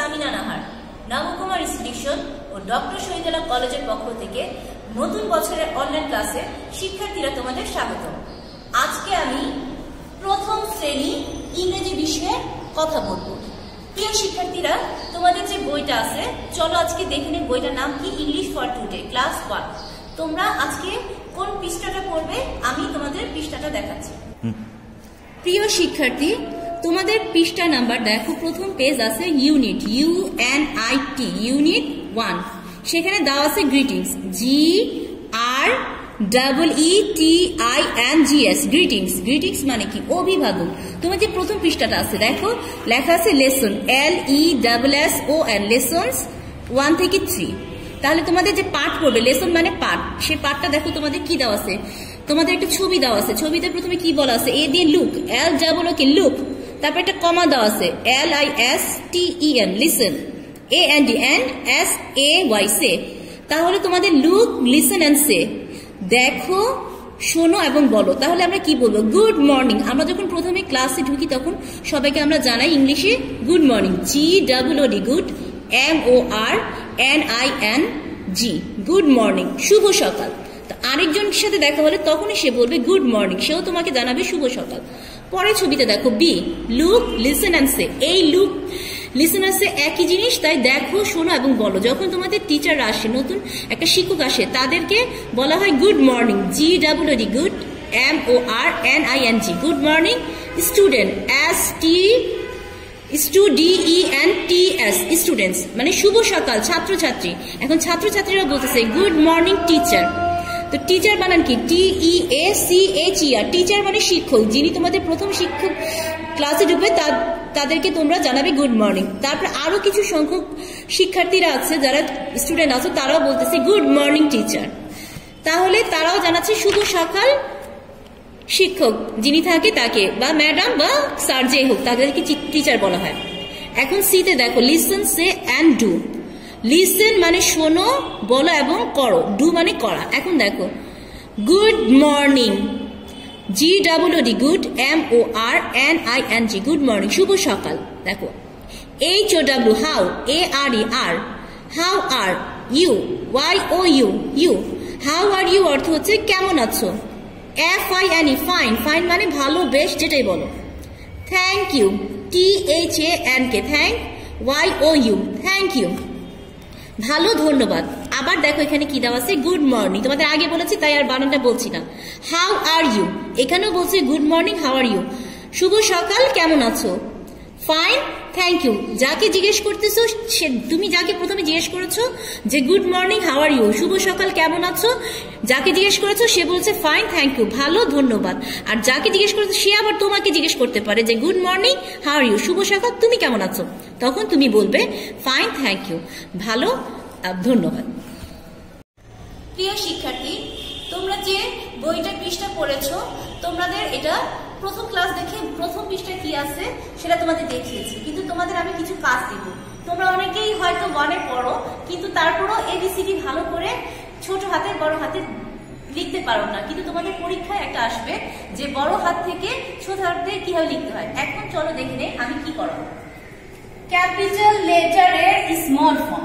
Samina Nahar Nabakumar institution ও doctor Shahidullah কলেজের পক্ষ থেকে নতুন বছরের অনলাইন ক্লাসে শিক্ষার্থীরা তোমাদের স্বাগত। আজকে আমি প্রথম শ্রেণী ইংরেজি বিষয়ে কথা বলবো। প্রিয় শিক্ষার্থীরা, তোমাদের যে বইটা আছে, চলো আজকে দেখে নিই বইটার নাম কি। English for today class 1। তোমরা আজকে কোন পৃষ্ঠাটা পড়বে আমি তোমাদের পৃষ্ঠাটা দেখাচ্ছি। প্রিয় শিক্ষার্থী, তোমাদের পৃষ্ঠা নাম্বার দেখো, প্রথম পেজ আছে ইউনিট UNIT ইউনিট 1। সেখানে দেওয়া আছে গ্রিটিংস GREETINGS গ্রিটিংস। গ্রিটিংস মানে কি? অভিবাদন। তোমার যে প্রথম পৃষ্ঠাটা আছে দেখো, লেখা আছে লেসন LESSON লেসনস 1 থেকে 3। তাহলে তোমাদের যে পাঠ পড়বে, লেসন মানে পাঠ, সেই পাঠটা দেখো তোমাদের কি দেওয়া আছে। তোমাদের একটা ছবি দেওয়া আছে, ছবিতে প্রথমে কি বলা আছে? এ দিয়ে লুক, LOOK, তারপর একটা কমা দেওয়া আছে LISTEN লিসেন, AND সে। তাহলে তোমাদের লুক, লিসেন এন্ড সে, দেখো, শোনো এবং বলো। তাহলে আমরা কি বলবো? Good morning. আমরা যখন প্রথমে ক্লাসে ঢুকি তখন সবাইকে আমরা জানাই ইংলিশে good morning, GOOD, good, MORNING, good morning, শুভ সকাল। তো আরেকজনের সাথে দেখা হলে তখনই সে বলবে গুড মর্নিং, সেও তোমাকে জানাবে শুভ সকাল। পরের ছবিতে দেখো be, look, listen and say. এই লুক, লিসেন অ্যান্ড সে একই জিনিস, তাই দেখো, শোনো এবং বলো। যখন তোমাদের টিচার আসে, নতুন একটা শিক্ষক আসে, তাদেরকে বলা হয় good morning, GOOD, good, MORNING, good morning. Student, STUDENTS students মানে শুভ সকাল, ছাত্রছাত্রী। এখন ছাত্রছাত্রীরা বলতেছে গুড মর্নিং টিচার। তো টিচার বানান কি? TEACHER, টিচার মানে শিক্ষক। যিনি তোমাদের প্রথম শিক্ষক ক্লাসে ঢুকবে তাদেরকে তোমরা জানাবে গুড মর্নিং। তারপর আরো কিছু সংখ্যক শিক্ষার্থীরা আছে, যারা স্টুডেন্ট আছে, তারাও বলতেছে গুড মর্নিং টিচার। তাহলে তারাও জানাচ্ছে শুভ সকাল শিক্ষক যিনি থাকে তাকে, বা ম্যাডাম বা স্যার যে হোক, তাদেরকে টিচার বলা হয়। এখন সিতে দেখো listen, say and do. Listen মানে শোনো, বলো এবং করো। ডু মানে করা। এখন দেখো good morning, GOOD, good, MORNING, good morning, শুভ সকাল। দেখো HOW, how, ARE, how are you, YOU, how are you অর্থ হচ্ছে কেমন আছো। FINE, ফাইন মানে ভালো, বেশ, যেটাই বলো। Thank you, THANK, thank, YOU, thank you, ভালো, ধন্যবাদ। আবার দেখো এখানে কি দেওয়া আছে? Good morning. তোমাদের আগে বলেছি তাই আর বানানটা বলছি না। হাউ আর ইউ, এখানেও বলছে good morning, how are you, শুভ সকাল, কেমন আছো। Fine, thank you. যাকে জিজ্ঞেস করতেছো, তুমি যাকে প্রথমে জিজ্ঞেস করেছো যে good morning, how are you, শুভ সকাল, কেমন আছো, যাকে জিজ্ঞেস করেছো সে বলছে ফাইন, থ্যাংক ইউ, ভালো, ধন্যবাদ। আর যাকে জিজ্ঞেস করেছো সে আবার তোমাকে জিজ্ঞেস করতে পারে যে good morning, how are you, শুভ সকাল, তুমি কেমন আছো। তখন তুমি বলবে ফাইন, থ্যাংক ইউ, ভালো, ধন্যবাদ। প্রিয় শিক্ষার্থী, তোমরা যে বইটা পৃষ্ঠা পড়েছো, তোমাদের এটা প্রথম ক্লাস দেখে প্রথম পৃষ্ঠা কি আছে সেটা তোমাদের দেখিয়েছি, কিন্তু তোমাদের আমি কিছু কাজ দেব। তোমরা অনেকেই হয়তো 1-এ পড়ো, কিন্তু তারপরও ABCD ভালো করে ছোট হাতে বড় হাতে লিখতে পারো না। কিন্তু তোমাদের পরীক্ষায় একটা আসবে যে বড় হাত থেকে ছোট হাতে কিভাবে লিখতে হয়। এখন চলো দেখে নেই আমি কি করাবো। ক্যাপিটাল লেটারের small form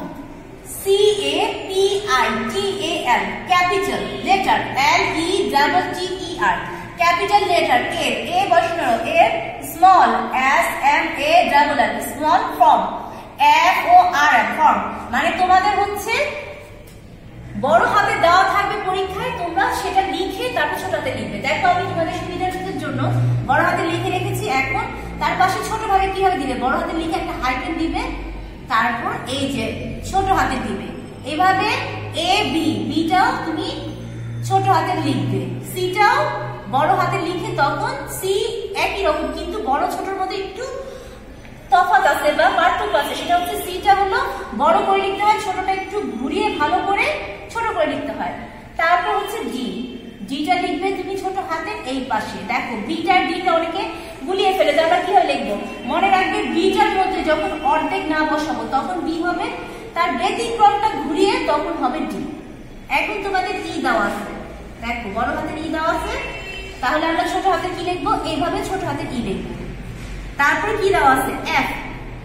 CAPITAL, capital letter LETTER, capital letter এর, এ বসানো, এর small SMALL, small form FORM, form মানে তোমাদের হচ্ছে বড় হাতে দেওয়া থাকবে পরীক্ষায়, তোমরা সেটা লিখে তারপর ছোট হাতে লিখবে। দেখো আমি তোমাদের সুবিধার জন্য বড় হাতে লিখে রেখেছি। এখন তার পাশে ছোট ভাবে কিভাবে দিবে? বড় হাতে লিখে একটা হাইফেন দিবে, তারপর এই যে ছোট হাতে দিবে। এভাবে বিটাও তুমি ছোট হাতে লিখবে, সিটাও বড় হাতে লিখে, তখন সি একই রকম কিন্তু বড় ছোটর মধ্যে একটু তফাৎ আছে বা পার্থক্য আছে। সেটা হচ্ছে সিটা হলো বড় করে লিখতে হয়, ছোটটা একটু ঘুরিয়ে ভালো করে ছোট করে লিখতে হয়। তারপর হচ্ছে ডিটা লিখবে তুমি ছোট হাতে এই পাশে। দেখো বিটা আর ডিটা অনেকে গুলিয়ে ফেলে, আমরা কিভাবে লিখবো? মনে রাখবে বিটার মধ্যে যখন অর্ধেক না বসাবো তখন বি হবে, তার ব্যতিক্রমটা ঘুরিয়ে তখন হবে ডি। এখন তোমাদের ই দেওয়া আছে, দেখো বড় হাতের ই দেওয়া আছে, তাহলে আমরা ছোট হাতে কি লিখবো? এইভাবে ছোট হাতে ই লিখবো। তারপরে কি দেওয়া আছে? এফ,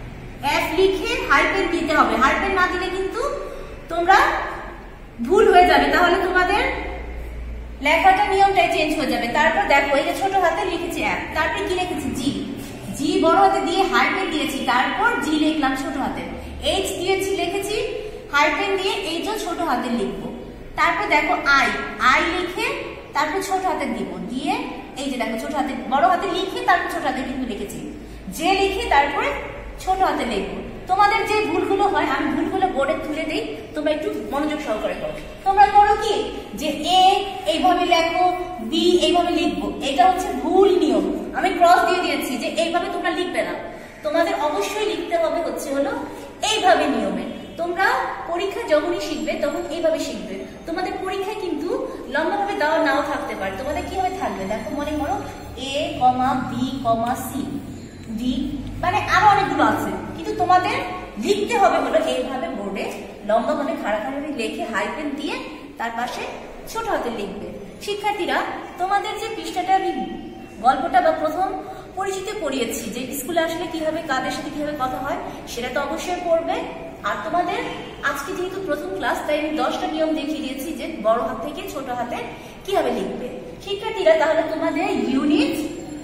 এফ লিখে হাইপেন দিতে হবে, হাইপেন না দিলে কিন্তু তোমরা ভুল হয়ে যাবে, তাহলে তোমাদের লেখাটা নিয়মটাই চেঞ্জ হয়ে যাবে। তারপর দেখো এই যে ছোট হাতে লিখেছি এফ, তারপরে কি লিখেছি জি, জি বড় হাতে দিয়ে হাইপেন দিয়েছি, তারপর জি লিখলাম ছোট হাতে, এইচ দিয়েছি লিখেছি হাইপেন দিয়ে, এইচও ছোট হাতে লিখবো। তারপর দেখো আই, আই লিখে তারপর ছোট হাতে দিব, দিয়ে এই যে দেখো ছোট হাতে বড় হাতে লিখে তারপর ছোট হাতে কিন্তু লিখেছি, যে লিখে তারপরে ছোট হাতে লিখবো। তোমাদের যে ভুলগুলো হয় আমি ভুলগুলো বোর্ডে তুলে দিই, তোমরা একটু মনোযোগ সহকারে করো। তোমরা করো কি যে এ এইভাবে লেখো, বি এইভাবে লিখবো, এটা হচ্ছে ভুল নিয়ম। আমি ক্রস দিয়ে দিয়েছি যে এইভাবে তোমরা লিখবে না, তোমাদের অবশ্যই লিখতে হবে হচ্ছে হলো এইভাবে নিয়মে। তোমরা পরীক্ষা যখনই শিখবে তখন এইভাবে শিখবে। তোমাদের পরীক্ষায় কিন্তু লম্বাভাবে দেওয়া নাও থাকতে পারে, তোমাদের কিভাবে থাকবে দেখো, মনে করো A comma B comma C D, মানে আরো অনেকগুলো আছে, কিন্তু তোমাদের লিখতে হবে হলো এইভাবে বোর্ডে লম্বাভাবে খাড়াখাড়ি লিখে হাইপেন দিয়ে তার পাশে ছোট হাতে লিখবে। শিক্ষার্থীরা, তোমাদের যে পৃষ্ঠাটা আমি গল্পটা বা প্রথম পরিচিতি পড়িয়েছি যে স্কুলে আসলে কিভাবে কাদের সাথে কিভাবে কথা হয়, সেটা তো অবশ্যই পড়বে। আর তোমাদের আজকে যেহেতু প্রথম ক্লাস, তাই আমি 10টা নিয়ম দেখিয়ে দিয়েছি যে বড় হাত থেকে ছোট হাতে কিভাবে লিখবে। শিক্ষার্থীরা, তাহলে তোমাদের ইউনিট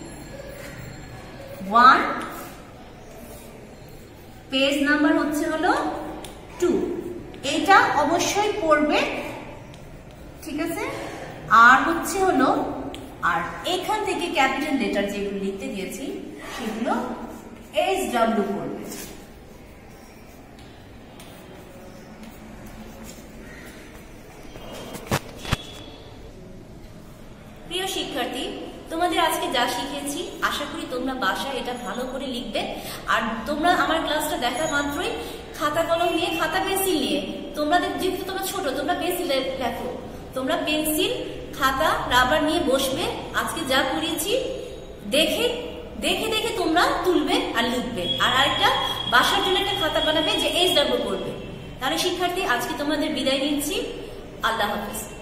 1 পেজ নাম্বার হচ্ছে হলো 2, এটা অবশ্যই পড়বে, ঠিক আছে। আর হচ্ছে হলো, আর এখান থেকে ক্যাপিটাল লেটার যেগুলো লিখতে দিয়েছি সেগুলো SW পড়বে। প্রিয় শিক্ষার্থী, তোমাদের আজকে যা শিখেছি আশা করি তোমরা বাসায় এটা ভালো করে লিখবে। আর তোমরা আমার ক্লাসটা দেখা মাত্রই খাতা কলম নিয়ে, খাতা পেন্সিল নিয়ে, তোমাদের যেহেতু তোমরা ছোট, তোমরা পেন্সিলে লেখো, তোমরা পেন্সিল খাতা রাবার নিয়ে বসবে। আজকে যা করিয়েছি দেখে দেখে দেখে তোমরা তুলবে আর লিখবে। আর আরেকটা বাসার জন্য একটা খাতা বানাবে যে SW করবে। তাহলে শিক্ষার্থী, আজকে তোমাদের বিদায় নিচ্ছি। আল্লাহ হাফেজ।